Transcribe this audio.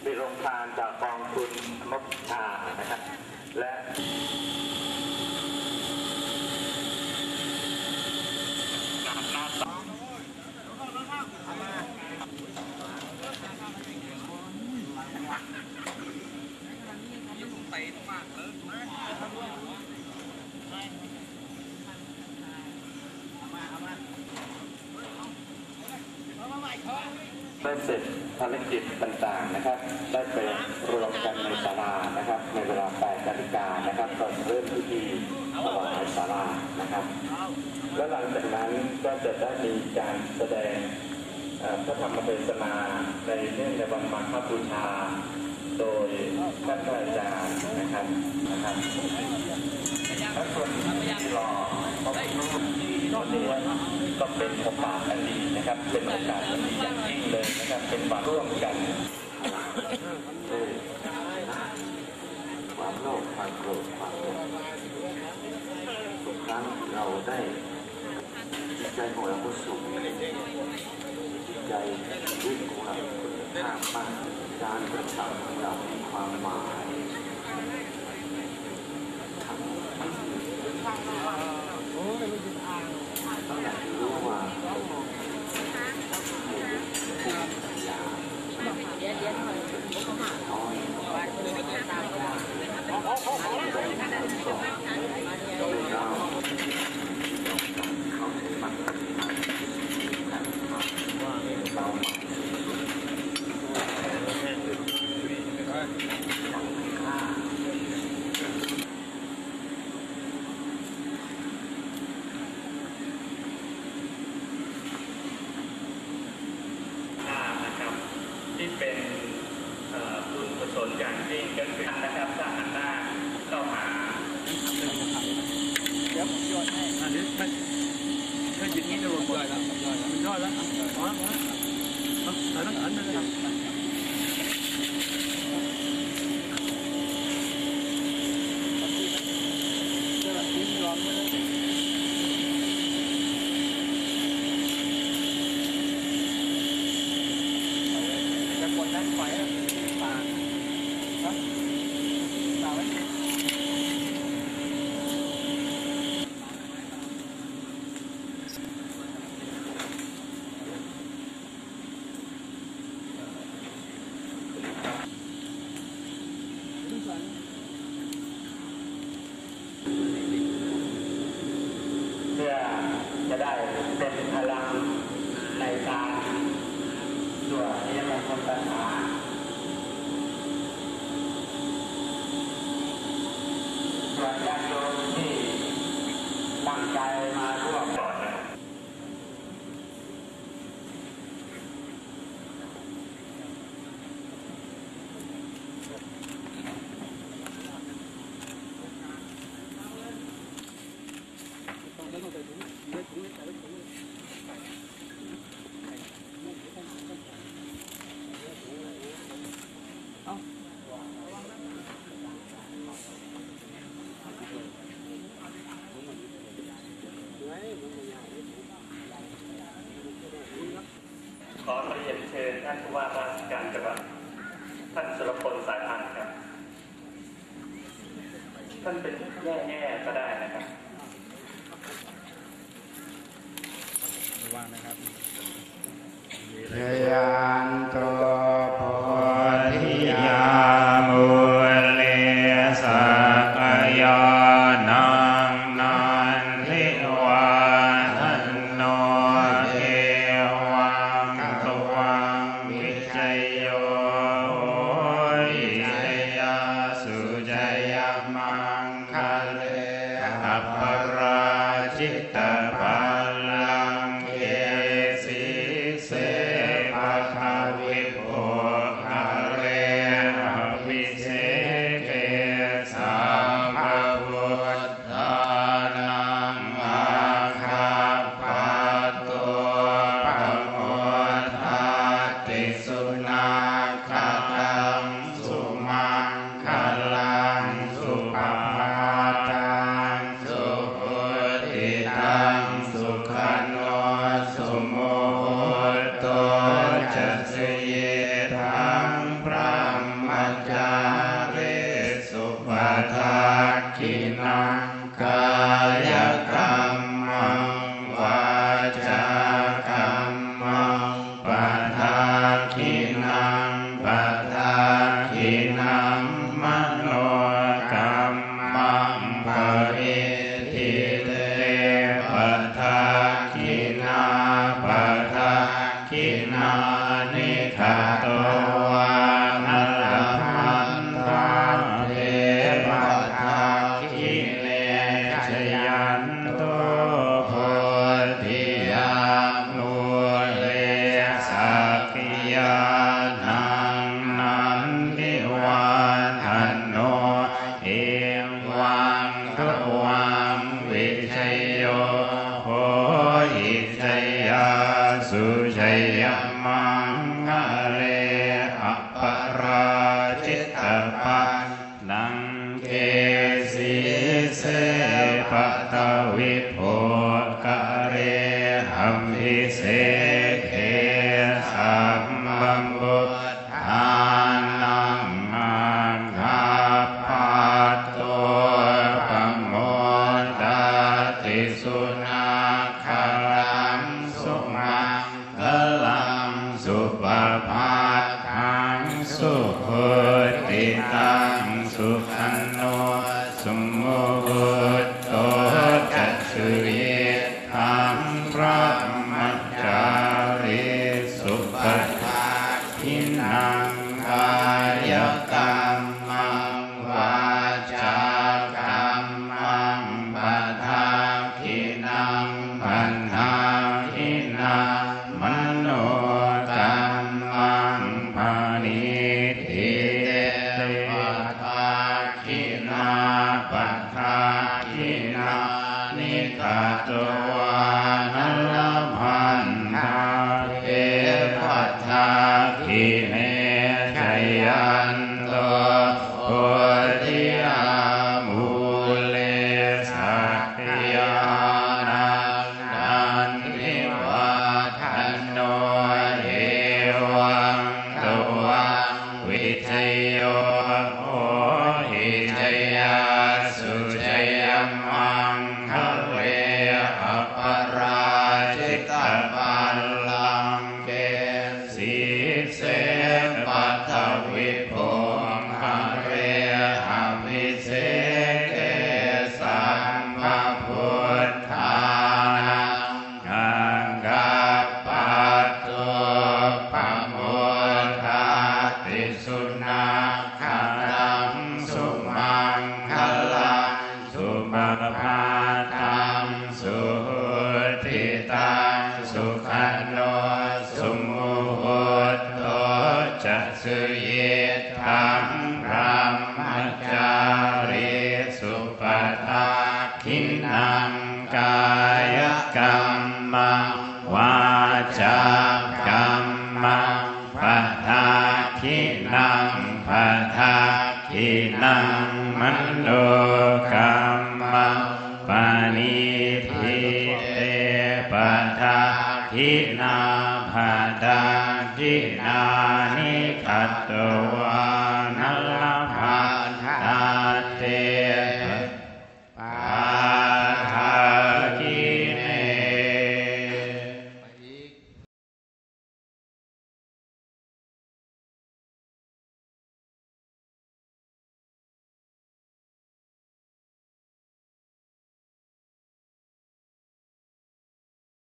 มีโรงทานจากกองทุนมกชานะครับและได้เสร็จภารกิจต่างๆนะครับได้ไปรวมกันในศาลานะครับในเวลา 8 นาฬิกานะครับก่อนเริ่มพิธีถวายศาลานะครับและหลังจากนั้นก็จะได้มีการแสดงพระธรรมเทศนาในเนื่องในวันมาฆบูชาโดยท่านอาจารย์นะครับและส่วนที่รอพระรูปที่ตอนนี้ก็เป็นโอกาสอันดีนะครับเป็นโอกาสอันดีอย่างยิ่งเลยนะครับเป็นมาร่วมกันความโลภความโกรธความหลงทุกครั้งเราได้จิตใจของเราก็สุขจิตใจรุ่งของเราคุณค่ามากการกระทำของเรามีความหมายต้องอยากรู้ว่าที่เป็นบุญกุศลอย่างยิ่งก็คือนะครับสร้างหันหน้าเข้าหาเดี๋ยวผมย่อยให้อันนี้มันถ้าหยุดนี้จะรวมย่อยแล้วมันย่อยแล้วอ๋อแล้วนั่งอันนั้นนะครับเพื่อจะได้เป็นพลังในการสวดนิยมมนต์คาถาส่วนญาติโยมที่ตั้งใจมาร่วมก่อนขอเรียนเชิญท่านผู้ว่าราชการจังหวัดท่านสุรพลสายพันธ์ครับท่านเป็นแง่ๆก็ได้นะครับว่างนะครับยันโตโพธิยามุเลสักยานังนันทิวาทันโนเทวังตุวังวิจัยโยวิจัยยาสุจัยมังคะเลอัปปราชิตปัลลังเกสีเสภะคะวิโภสุโหติตังสุขันโนสุโมโหโตจักสุเยธังพระมัจจาริสุปฏิทินังกายกรรมังวาจากรรมังปัฏฐาทินังปัฏฐาทินังมโนกรรมังภานิทิเตปัฏฐาทินาปัฏฐาทินานิกัตวานัลพันธาเทปัฏฐาทิเนชยันโตโพธิอามูเลสักยานังนันทิวัฒโนเอวังตวังวิทโยโหหิจยาสุจยมังคะเวอปราชิตปัลลังเกสีเสปัตถวิภงคะเวอภิเสเกสัมภพุทธานังอังกัปปัตโตปโมทาติสุนาคลังสุมังคลังสุปภาตังสุติตังสุขันโนสุโมโหโตจักสุเยธังพระมัจจาริสุปฏิทินังกายกรรมังวาจากรรมังปัฏฐาทินังปัฏฐาทินังมโนกรรมังปานิทิเตปัฏฐาทินาปัฏฐาทินานิกัตวา